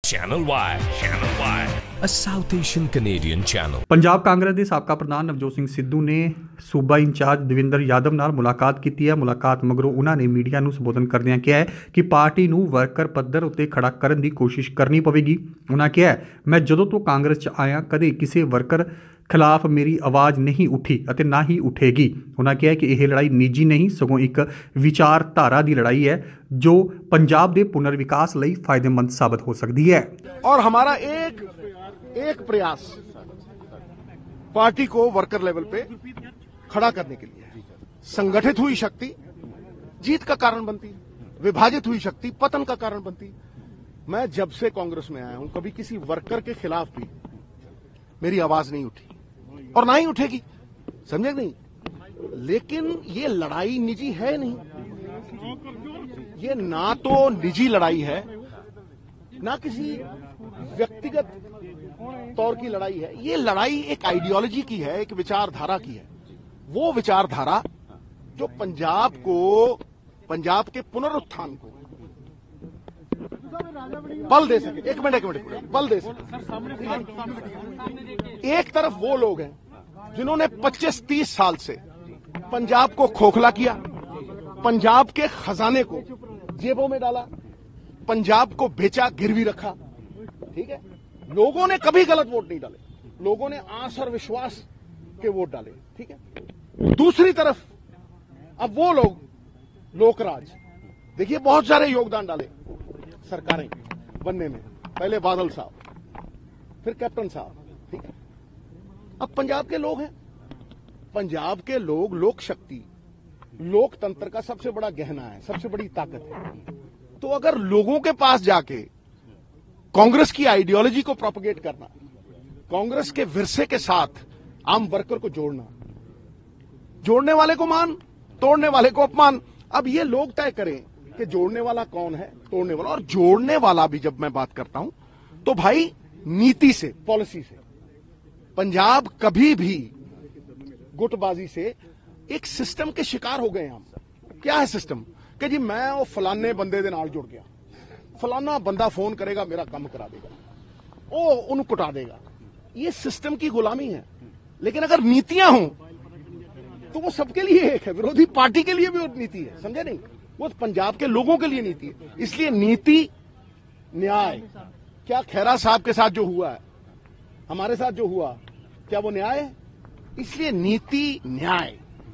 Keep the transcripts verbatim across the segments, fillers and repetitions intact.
Channel Y, Channel Y, a South Asian Canadian channel. Punjab Congress ਦੇ ਸਾਬਕਾ ਪ੍ਰਧਾਨ ਨਵਜੋਤ ਸਿੰਘ ਸਿੱਧੂ ਨੇ ਸੂਬਾ ਇੰਚਾਰਜ ਦਵਿੰਦਰ ਯਾਦਵ ਨਾਲ ਮੁਲਾਕਾਤ ਕੀਤੀ ਹੈ। ਮੁਲਾਕਾਤ ਮਗਰੋਂ ਉਹਨਾਂ ਨੇ ਮੀਡੀਆ ਨੂੰ ਸੰਬੋਧਨ ਕਰਦਿਆਂ ਕਿਹਾ ਹੈ ਕਿ ਪਾਰਟੀ ਨੂੰ ਵਰਕਰ ਪੱਧਰ ਉੱਤੇ ਖੜਾ ਕਰਨ ਦੀ ਕੋਸ਼ਿਸ਼ ਕਰਨੀ ਪਵੇਗੀ। ਉਹਨਾਂ ਕਿਹਾ, ਮੈਂ ਜਦੋਂ ਤੋਂ ਕਾਂਗਰਸ 'ਚ ਆਇਆ ਕਦੇ ਕਿਸੇ ਵਰਕਰ ਖਿਲਾਫ ਮੇਰੀ ਆਵਾਜ਼ ਨਹੀਂ ਉੱਠੀ ਅਤੇ ਨਾ ਹੀ ਉੱਠੇਗੀ। ਉਹਨਾਂ ਕਿਹਾ ਕਿ ਇਹ ਲੜਾਈ ਨਿੱਜੀ ਨਹੀਂ ਸਗੋਂ ਇੱਕ ਵਿਚਾਰਧਾਰਾ ਦੀ ਲੜਾਈ ਹੈ जो पंजाब के पुनर्विकास ਲਈ फायदेमंद साबित हो सकती है। और हमारा एक एक प्रयास पार्टी को वर्कर लेवल पे खड़ा करने के लिए, संगठित हुई शक्ति जीत का कारण बनती, विभाजित हुई शक्ति पतन का कारण बनती। मैं जब से कांग्रेस में आया हूं कभी किसी वर्कर के खिलाफ भी मेरी आवाज नहीं उठी और ना ही उठेगी, समझे नहीं। लेकिन ये लड़ाई निजी है नहीं, ये ना तो निजी लड़ाई है ना किसी व्यक्तिगत तौर की लड़ाई है। ये लड़ाई एक आइडियोलॉजी की है, एक विचारधारा की है। वो विचारधारा जो पंजाब को, पंजाब के पुनरुत्थान को बल दे सके। एक मिनट एक मिनट बल दे सके। एक तरफ वो लोग हैं जिन्होंने पच्चीस तीस साल से पंजाब को खोखला किया, पंजाब के खजाने को जेबों में डाला, पंजाब को बेचा, गिरवी रखा, ठीक है। लोगों ने कभी गलत वोट नहीं डाले, लोगों ने आस और विश्वास के वोट डाले, ठीक है। दूसरी तरफ अब वो लोग लोकराज, देखिए बहुत सारे योगदान डाले सरकारें बनने में, पहले बादल साहब फिर कैप्टन साहब, ठीक है। अब पंजाब के लोग हैं, पंजाब के लोग लोक शक्ति लोकतंत्र का सबसे बड़ा गहना है, सबसे बड़ी ताकत है। तो अगर लोगों के पास जाके कांग्रेस की आइडियोलॉजी को प्रोपगेट करना, कांग्रेस के विरसे के साथ आम वर्कर को जोड़ना, जोड़ने वाले को मान, तोड़ने वाले को अपमान, अब ये लोग तय करें कि जोड़ने वाला कौन है, तोड़ने वाला। और जोड़ने वाला भी जब मैं बात करता हूं तो भाई नीति से, पॉलिसी से। पंजाब कभी भी गुटबाजी से एक सिस्टम के शिकार हो गए हैं हम। क्या है सिस्टम कि जी मैं वो फलाने बंदे दे नाल जुड़ गया, फलाना बंदा फोन करेगा मेरा काम करा देगा, ओ उन कुटा देगा। ये सिस्टम की गुलामी है। लेकिन अगर नीतियां हों तो वो सबके लिए एक है, विरोधी पार्टी के लिए भी वो नीति है, समझे नहीं। वो पंजाब के लोगों के लिए नीति है। इसलिए नीति, न्याय, क्या खैरा साहब के साथ जो हुआ है, हमारे साथ जो हुआ, क्या वो न्याय है? इसलिए नीति, न्याय,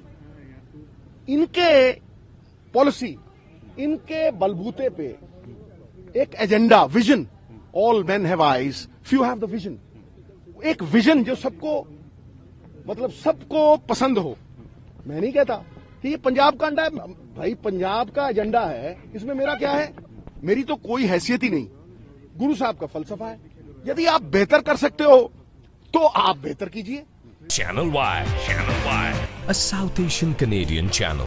इनके पॉलिसी, इनके बलबूते पे एक agenda, vision, all man have eyes, few have the vision. एक विजन जो सबको, मतलब सबको पसंद हो। मैं नहीं कहता कि ये पंजाब का अंडा है, भाई पंजाब का एजेंडा है, इसमें मेरा क्या है? मेरी तो कोई हैसियत ही नहीं। गुरु साहब का फलसफा है, यदि आप बेहतर कर सकते हो तो आप बेहतर कीजिए। Channel Y, Channel Y, a South Asian Canadian channel.